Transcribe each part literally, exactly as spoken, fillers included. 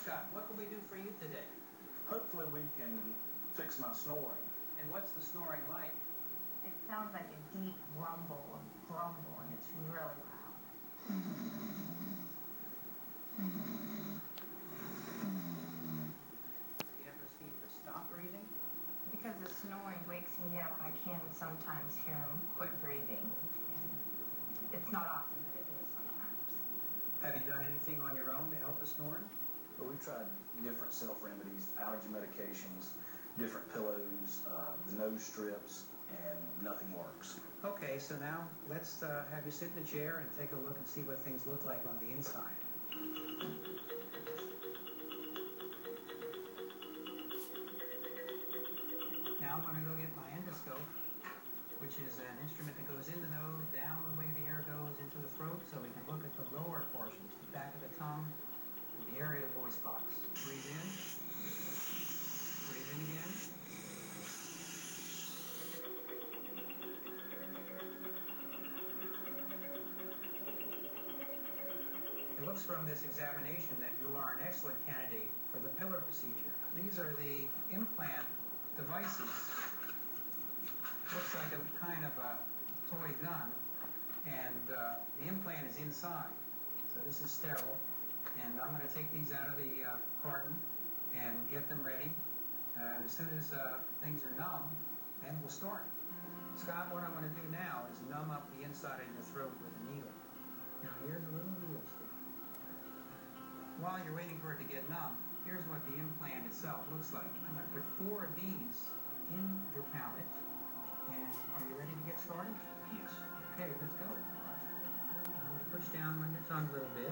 Scott, what can we do for you today? Hopefully we can fix my snoring. And what's the snoring like? It sounds like a deep rumble and grumble, and it's really loud. Do you ever seem to stop breathing? Because the snoring wakes me up, I can sometimes hear him quit breathing. It's not often, but it is sometimes. Have you done anything on your own to help the snoring? But we've tried different self-remedies, allergy medications, different pillows, uh, the nose strips, and nothing works. Okay, so now let's uh, have you sit in a chair and take a look and see what things look like on the inside. Now I'm going to go get my endoscope, which is an instrument that goes in the nose, down the way the air goes into the throat, so we can look at the lower portions, the back of the tongue, and the area of the voice box. Breathe in. Breathe in again. It looks from this examination that you are an excellent candidate for the pillar procedure. These are the implant devices. Looks like a kind of a toy gun, and uh, the implant is inside. So this is sterile, and I'm going to take these out of the uh, carton and get them ready. Uh, as soon as uh, things are numb, then we'll start. Scott, what I'm going to do now is numb up the inside of your throat with a needle. Now here's a little needle stick. While you're waiting for it to get numb, here's what the implant itself looks like. I'm going to put four of these in your palate. And are you ready to get started? Yes. Okay, let's go. All right. I'm going to push down on your tongue a little bit.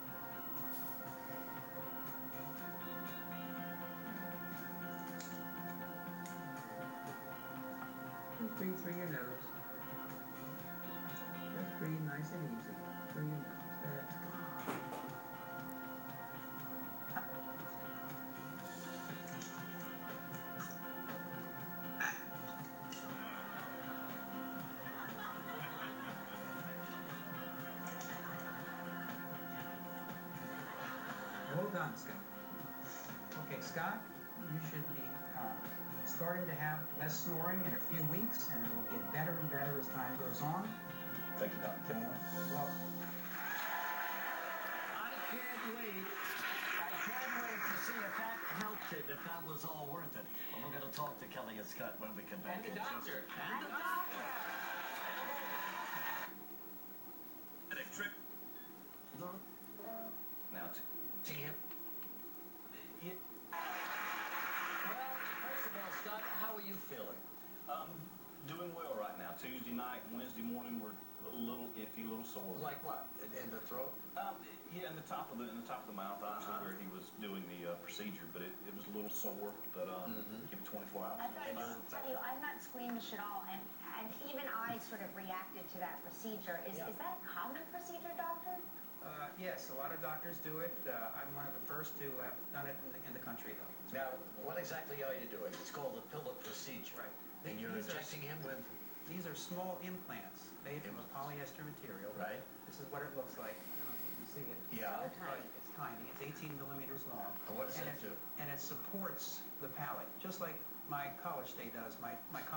Just breathe through your nose. Just breathe nice and easy through your nose. There. Well done, Scott. Okay, Scott, you should be uh, starting to have less snoring in a few weeks, and it will get better and better as time goes on. Thank you, Doctor Campbell. You're welcome. I can't wait. I can't wait to see if that helped it, if that was all worth it. And we're going to talk to Kelly and Scott when we come back. And the doctor. And the doctor. Electric. Now, to, to him. You, well, first of all, Scott, how are you feeling? Um, doing well right now. Tuesday night, Wednesday morning, we're a little iffy, a little sore. Like what? In, in the throat? Um, yeah, in the top of the in the top of the mouth, obviously, Uh-huh. where he was doing the uh, procedure, but it, it was a little sore. But um, Mhm. give it twenty-four hours. I've got to just tell you, I'm not squeamish at all, and, and even I sort of reacted to that procedure. Is, Yeah. is that a common procedure, doctor? Uh, yes, a lot of doctors do it. Uh, I'm one of the first to have done it in the, in the country, though. Now, what exactly are you doing? It's called a pillar procedure. Right. And you're These are- injecting him with... These are small implants made from a polyester material. Right. This is what it looks like. I don't know if you can see it. Yeah. So tiny. It's tiny. It's eighteen millimeters long. And what does and that it, do? And it supports the palate, just like my college day does. My, my